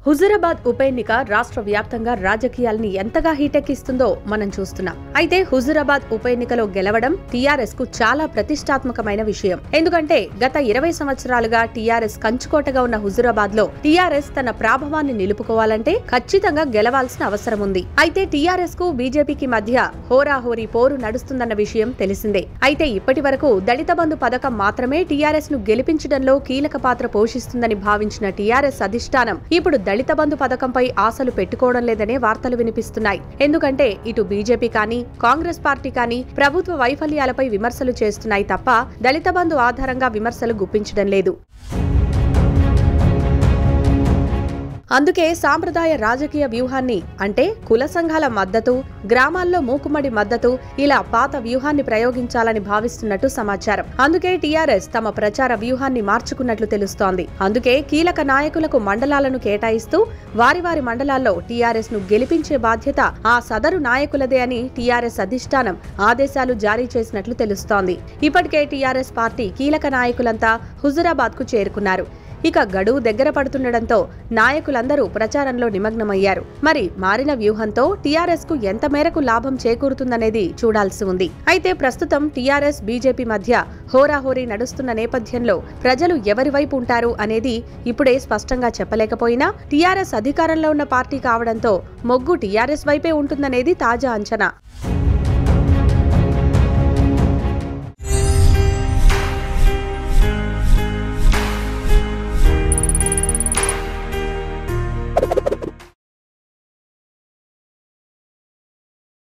హుజూరాబాద్ ఉప ఎన్నిక రాష్ట్ర వ్యాప్తంగా రాజకీయాల్ని ఎంతగా హీటెక్కిస్తుందో మనం చూస్తున్నాం. అయితే హుజూరాబాద్ ఉప ఎన్నికలో గెలవడం టీఆర్ఎస్ కు చాలా ప్రతిష్టాత్మకమైన విషయం. ఎందుకంటే గత 20 సంవత్సరాలుగా టీఆర్ఎస్ కంచుకోటగా ఉన్న హుజూరాబాద్ లో టీఆర్ఎస్ తన ప్రాభవాన్ని నిలుపుకోవాలంటే ఖచ్చితంగా గెలవాల్సిన అవసరం ఉంది. అయితే టీఆర్ఎస్ కు బీజేపీకి మధ్య హోరాహోరీ పోరు నడుస్తుందన్న విషయం తెలిసిందే. అయితే ఇప్పటి వరకు దళిత బంధు పథకం మాత్రమే టీఆర్ఎస్ ను గెలిపించడంలో కీలక పాత్ర పోషిస్తుందని భావించిన టీఆర్ఎస్ అధిష్టానం ఇప్పుడు దళిత బంధు పథకంపై ఆశలు పెట్టుకోవడం లేదనే వార్తలు వినిపిస్తున్నాయి. ఎందుకంటే ఇటు బీజేపీ కానీ కాంగ్రెస్ పార్టీ కానీ ప్రభుత్వ వైఫల్యాలపై విమర్శలు చేస్తున్నాయి తప్ప దళిత బంధు ఆధారంగా విమర్శలు గుప్పించడం లేదు. అందుకే సాంప్రదాయ రాజకీయ వ్యూహాన్ని అంటే కుల సంఘాల మద్దతు, గ్రామాల్లో మూకుమ్మడి మద్దతు ఇలా పాత వ్యూహాన్ని ప్రయోగించాలని భావిస్తున్నట్టు సమాచారం. అందుకే టీఆర్ఎస్ తమ ప్రచార వ్యూహాన్ని మార్చుకున్నట్లు తెలుస్తోంది. అందుకే కీలక నాయకులకు మండలాలను కేటాయిస్తూ వారి వారి మండలాల్లో టీఆర్ఎస్ ను గెలిపించే బాధ్యత ఆ సదరు నాయకులదే అని టీఆర్ఎస్ అధిష్టానం ఆదేశాలు జారీ చేసినట్లు తెలుస్తోంది. ఇప్పటికే టీఆర్ఎస్ పార్టీ కీలక నాయకులంతా హుజూరాబాద్ కు చేరుకున్నారు. ఇక గడువు దగ్గర పడుతుండటంతో నాయకులందరూ ప్రచారంలో నిమగ్నమయ్యారు. మరి మారిన వ్యూహంతో టీఆర్ఎస్ కు ఎంత మేరకు లాభం చేకూరుతుందనేది చూడాల్సి ఉంది. అయితే ప్రస్తుతం టీఆర్ఎస్ బీజేపీ మధ్య హోరాహోరీ నడుస్తున్న నేపథ్యంలో ప్రజలు ఎవరి వైపు ఉంటారు అనేది ఇప్పుడే స్పష్టంగా చెప్పలేకపోయినా టీఆర్ఎస్ అధికారంలో ఉన్న పార్టీ కావడంతో మొగ్గు టీఆర్ఎస్ వైపే ఉంటుందనేది తాజా అంచనా.